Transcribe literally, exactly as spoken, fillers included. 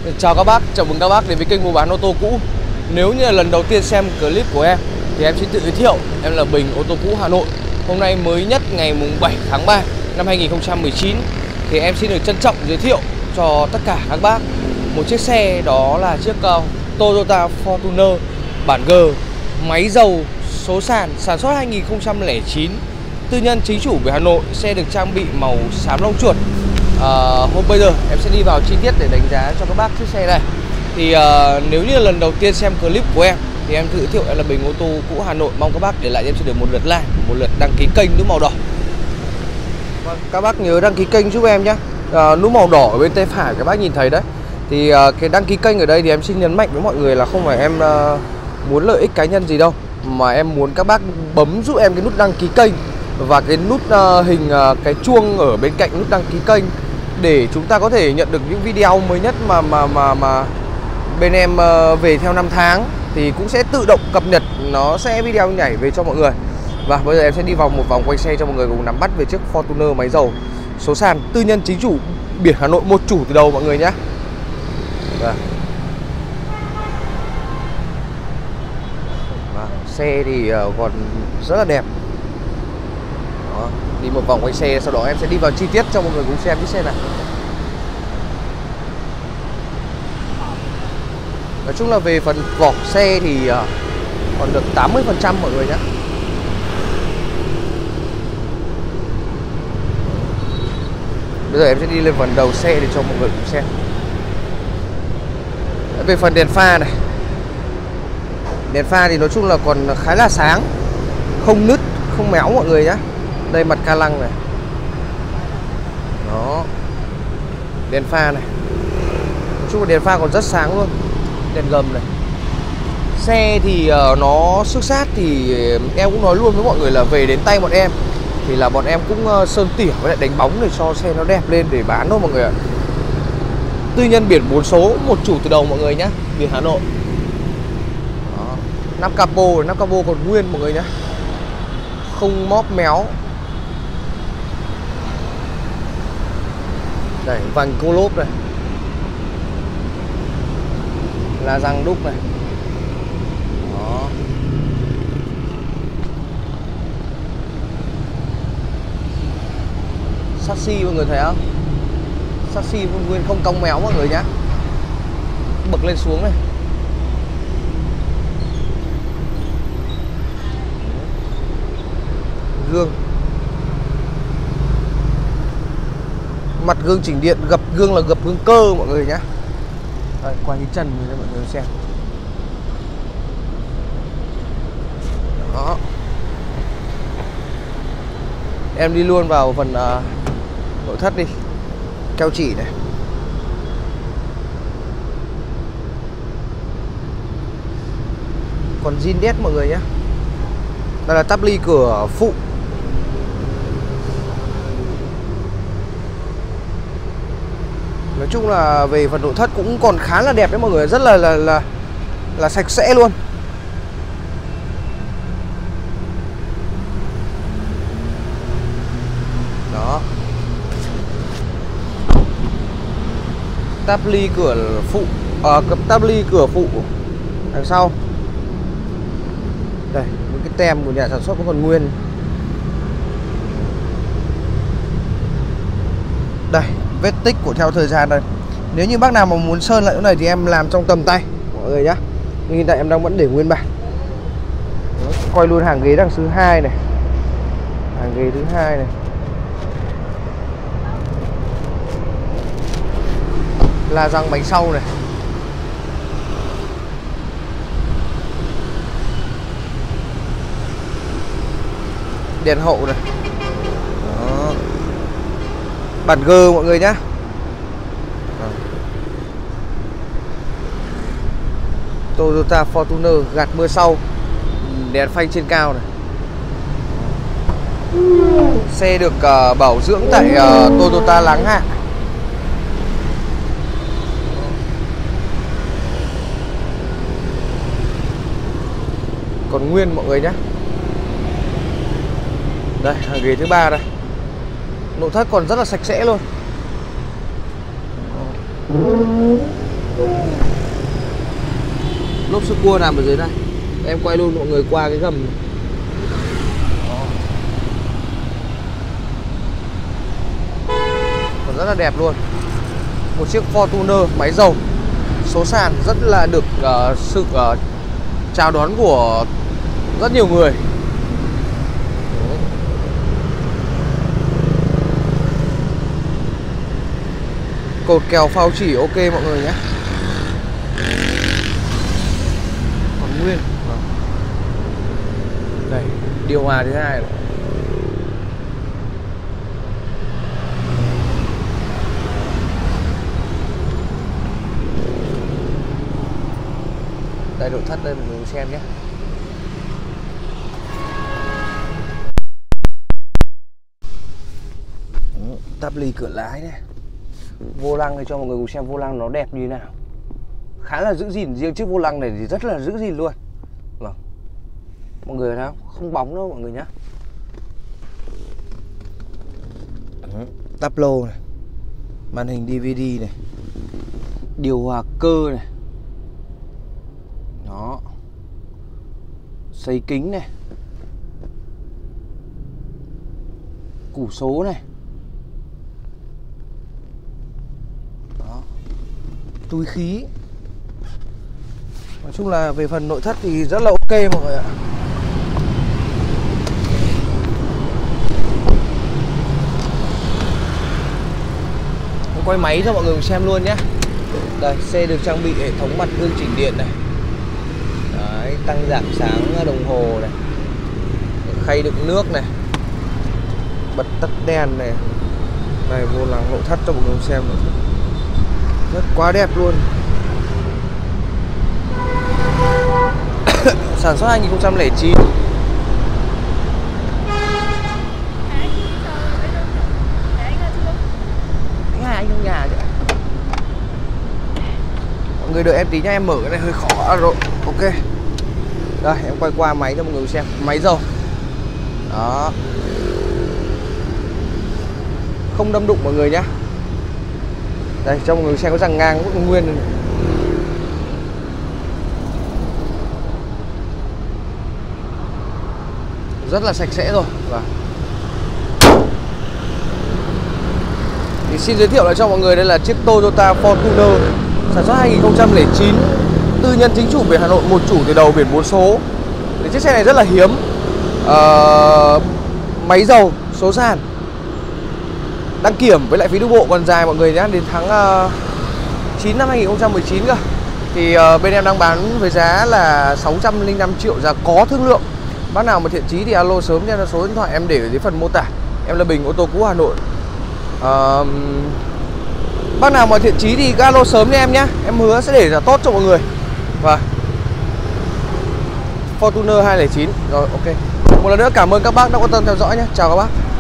Chào các bác, chào mừng các bác đến với kênh mua bán ô tô cũ. Nếu như là lần đầu tiên xem clip của em thì em xin tự giới thiệu, em là Bình, ô tô cũ Hà Nội. Hôm nay mới nhất ngày mùng bảy tháng ba năm hai nghìn không trăm mười chín thì em xin được trân trọng giới thiệu cho tất cả các bác một chiếc xe, đó là chiếc uh, Toyota Fortuner bản G, máy dầu, số sàn, sản xuất hai nghìn không trăm lẻ chín, tư nhân chính chủ về Hà Nội. Xe được trang bị màu xám lông chuột. À, hôm bây giờ em sẽ đi vào chi tiết để đánh giá cho các bác chiếc xe này. Thì à, nếu như là lần đầu tiên xem clip của em thì em tự giới thiệu, em là Bình, ô tô cũ Hà Nội. Mong các bác để lại em sẽ được một lượt like, một lượt đăng ký kênh nút màu đỏ. Vâng, các bác nhớ đăng ký kênh giúp em nhé. À, nút màu đỏ ở bên tay phải các bác nhìn thấy đấy. Thì à, cái đăng ký kênh ở đây thì em xin nhấn mạnh với mọi người là không phải em à, muốn lợi ích cá nhân gì đâu, mà em muốn các bác bấm giúp em cái nút đăng ký kênh và cái nút uh, hình uh, cái chuông ở bên cạnh nút đăng ký kênh, để chúng ta có thể nhận được những video mới nhất mà mà mà mà bên em uh, về theo năm tháng thì cũng sẽ tự động cập nhật, nó sẽ video nhảy về cho mọi người. Và bây giờ em sẽ đi vòng một vòng quanh xe cho mọi người cùng nắm bắt về chiếc Fortuner máy dầu, số sàn, tư nhân chính chủ, biển Hà Nội, một chủ từ đầu mọi người nhé. Và xe thì uh, còn rất là đẹp. Đó, đi một vòng quanh xe, sau đó em sẽ đi vào chi tiết cho mọi người cùng xem chiếc xe này. Nói chung là về phần vỏ xe thì uh, còn được tám mươi phần trăm mọi người nhé. Bây giờ em sẽ đi lên phần đầu xe để cho mọi người cùng xem. Về phần đèn pha này, đèn pha thì nói chung là còn khá là sáng, không nứt, không méo mọi người nhé. Đây mặt ca lăng này. Đó, đèn pha này, nói chung là đèn pha còn rất sáng luôn. Đèn gầm này. Xe thì uh, nó xước sát thì em cũng nói luôn với mọi người là về đến tay bọn em thì là bọn em cũng uh, sơn tỉa với lại đánh bóng để cho xe nó đẹp lên để bán thôi mọi người ạ. Tư nhân biển bốn số, một chủ từ đầu mọi người nhé, biển Hà Nội. Đó, nắp capo, nắp capo còn nguyên mọi người nhé, không móp méo. Đây, vành cô lốp này, la răng đúc này. Đó, chassis mọi người thấy không? Chassis nguyên không cong méo mọi người nhé, bật lên xuống này. Gương, mặt gương chỉnh điện, gập gương là gập gương cơ mọi người nhé. Đây, qua cái chân cho mọi người xem. Đó, em đi luôn vào phần uh, nội thất đi. Keo chỉ này, còn zin đét mọi người nhé. Đây là tắp ly cửa phụ. Nói chung là về phần nội thất cũng còn khá là đẹp đấy mọi người, rất là là là, là sạch sẽ luôn. Đó, tắp ly cửa phụ, à, tắp ly cửa phụ đằng sau. Đây, những cái tem của nhà sản xuất vẫn còn nguyên. Đây, vết tích của theo thời gian đây. Nếu như bác nào mà muốn sơn lại chỗ này thì em làm trong tầm tay mọi người nhá. Nhưng hiện tại em đang vẫn để nguyên bản. Đó, quay luôn hàng ghế đằng thứ hai này, hàng ghế thứ hai này, la răng bánh sau này. Đèn hậu này. Đó, bản G mọi người nhá. Toyota Fortuner gạt mưa sau, đèn phanh trên cao này. Xe được uh, bảo dưỡng tại uh, Toyota Láng Hạ. Còn nguyên mọi người nhé. Đây, hàng ghế thứ ba đây. Nội thất còn rất là sạch sẽ luôn. lốp sơ cua nằm ở dưới đây. Em quay luôn mọi người qua cái gầm này. Còn rất là đẹp luôn. Một chiếc Fortuner máy dầu số sàn, rất là được uh, sự uh, chào đón của rất nhiều người. Cột kèo phao chỉ ok mọi người nhé. Còn nguyên. Đây, điều hòa thứ hai này. Đây, nội thất đây mọi người xem nhé. Tắp ly cửa lái này. Vô lăng này cho mọi người cùng xem vô lăng nó đẹp như thế nào. Khá là giữ gìn, riêng chiếc vô lăng này thì rất là giữ gìn luôn. Vâng. Mọi người thấy không? Không bóng đâu mọi người nhá. Tắp lô này. Màn hình đê vê đê này. Điều hòa cơ này. Đó. Sấy kính này. Củ số này. Đó. Túi khí. Nói chung là về phần nội thất thì rất là ok mọi người ạ. Em quay máy cho mọi người xem luôn nhé. Đây, xe được trang bị hệ thống mặt gương chỉnh điện này. Đấy, tăng giảm sáng đồng hồ này. Khay đựng nước này. Bật tắt đèn này. Đây, vô lăng nội thất cho mọi người xem nội thất. Rất quá đẹp luôn. Sản xuất hai nghìn không trăm lẻ chín. Anh trong nhà chứ. Mọi người đợi em tí nha, em mở cái này hơi khó rồi. Ok. Đây, em quay qua máy cho mọi người xem. Máy dầu. Đó. Không đâm đụng mọi người nhá. Đây, cho mọi người xem có răng ngang vẫn nguyên này. Rất là sạch sẽ rồi. Và thì xin giới thiệu lại cho mọi người, đây là chiếc Toyota Fortuner sản xuất hai nghìn không trăm lẻ chín, tư nhân chính chủ biển Hà Nội, một chủ từ đầu, biển bốn số. Thì chiếc xe này rất là hiếm. uh, Máy dầu số sàn, đăng kiểm với lại phí đu bộ còn dài mọi người nhé, đến tháng uh, chín năm hai nghìn không trăm mười chín cơ. Thì uh, bên em đang bán với giá là sáu trăm lẻ năm triệu, giá có thương lượng. Bác nào mà thiện chí thì alo sớm cho số điện thoại em để ở dưới phần mô tả. Em là Bình, ô tô cũ Hà Nội. uh, Bác nào mà thiện chí thì alo sớm cho em nhé. Em hứa sẽ để giá tốt cho mọi người. Và Fortuner hai không không chín. Rồi ok. Một lần nữa cảm ơn các bác đã quan tâm theo dõi nhé. Chào các bác.